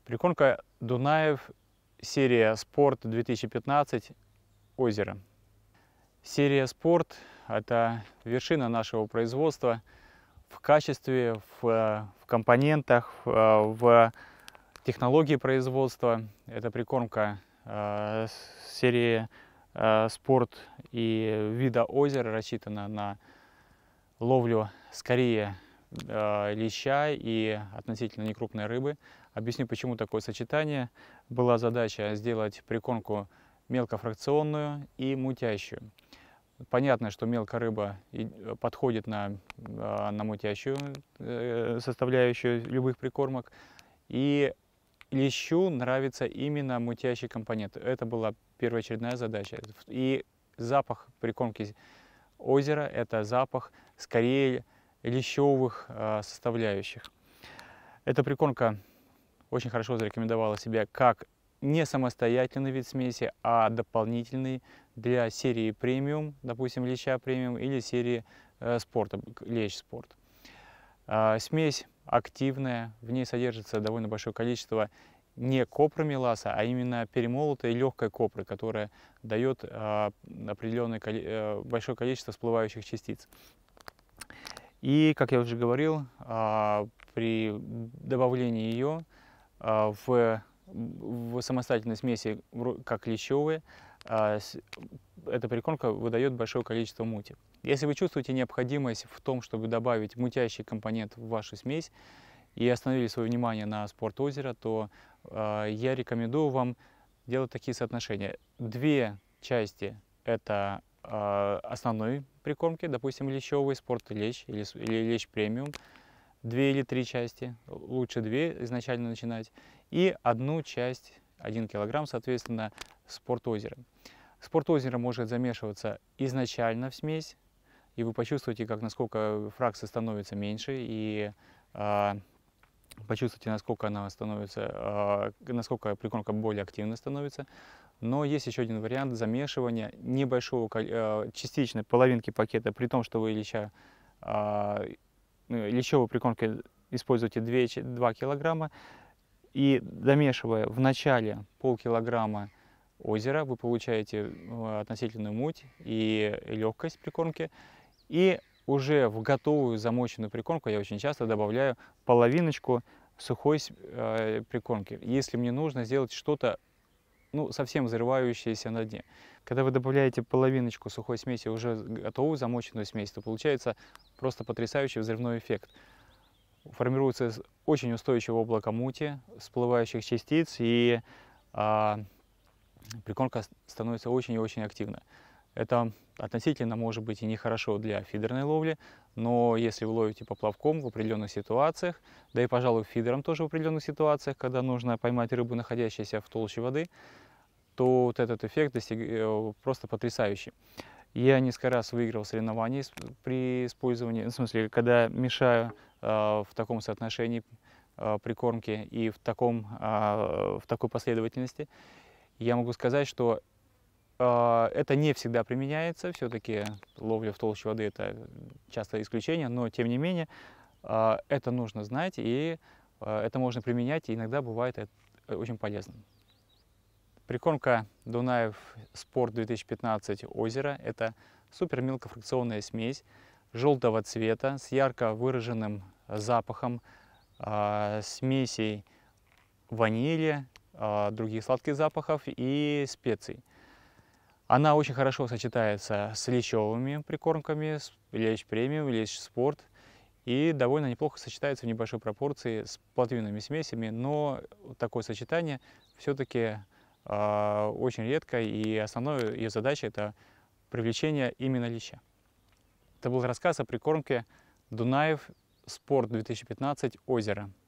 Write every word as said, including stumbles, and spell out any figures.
Прикормка Дунаев, серия Спорт две тысячи пятнадцать, озеро. Серия Спорт – это вершина нашего производства в качестве, в, в компонентах, в, в технологии производства. Это прикормка э, серии э, Спорт и вида озера рассчитана на ловлю скорее э, леща и относительно некрупной рыбы. Объясню, почему такое сочетание. Была задача сделать прикормку мелкофракционную и мутящую. Понятно, что мелкая рыба подходит на, на мутящую составляющую любых прикормок. И лещу нравится именно мутящий компонент. Это была первоочередная задача. И запах прикормки озера – это запах скорее лещевых составляющих. Эта прикормка очень хорошо зарекомендовала себя как не самостоятельный вид смеси, а дополнительный для серии премиум, допустим, леща премиум, или серии э, спорта, лещ спорт. Э, смесь активная, в ней содержится довольно большое количество не копромеласа, а именно перемолотой легкой копры, которая дает э, определенное э, большое количество всплывающих частиц. И, как я уже говорил, э, при добавлении ее э, в в самостоятельной смеси, как лещевые, эта прикормка выдает большое количество мути. Если вы чувствуете необходимость в том, чтобы добавить мутящий компонент в вашу смесь и остановили свое внимание на Спорт озера, то э, я рекомендую вам делать такие соотношения. Две части – это э, основной прикормки, допустим, лещевый, спорт лещ или, или лещ премиум. Две или три части, лучше две изначально начинать, и одну часть, один килограмм, соответственно, Спорт озера. Спорт озера может замешиваться изначально в смесь, и вы почувствуете, как насколько фракция становится меньше, и э, почувствуете, насколько она становится, э, насколько прикормка более активно становится. Но есть еще один вариант замешивания небольшого, э, частичной половинки пакета, при том, что вы леща э, лещевой прикормки используйте два килограмма, и домешивая в начале полкилограмма озера, вы получаете относительную муть и легкость прикормки. И уже в готовую замоченную прикормку я очень часто добавляю половиночку сухой э, прикормки, если мне нужно сделать что-то ну, совсем взрывающееся на дне. Когда вы добавляете половиночку сухой смеси, уже готовую замоченную смесь, то получается просто потрясающий взрывной эффект. Формируется очень устойчивое облако мути, всплывающих частиц, и а, прикормка становится очень и очень активной. Это относительно может быть и нехорошо для фидерной ловли, но если вы ловите поплавком в определенных ситуациях, да и, пожалуй, фидером тоже в определенных ситуациях, когда нужно поймать рыбу, находящуюся в толще воды, то вот этот эффект достиг... просто потрясающий. Я несколько раз выиграл соревнования при использовании, в смысле, когда мешаю э, в таком соотношении э, прикормки и в, таком, э, в такой последовательности. Я могу сказать, что э, это не всегда применяется, все-таки ловля в толще воды – это часто исключение, но тем не менее э, это нужно знать, и э, это можно применять, и иногда бывает это очень полезным. Прикормка Дунаев Спорт две тысячи пятнадцать озеро – это супер мелкофракционная смесь желтого цвета с ярко выраженным запахом э, смесей ванили, э, других сладких запахов и специй. Она очень хорошо сочетается с лещевыми прикормками, с лещ премиум, лещ спорт, и довольно неплохо сочетается в небольшой пропорции с плотвинными смесями, но такое сочетание все-таки очень редко, и основная ее задача – это привлечение именно леща. Это был рассказ о прикормке Дунаев Спорт две тысячи пятнадцать озеро.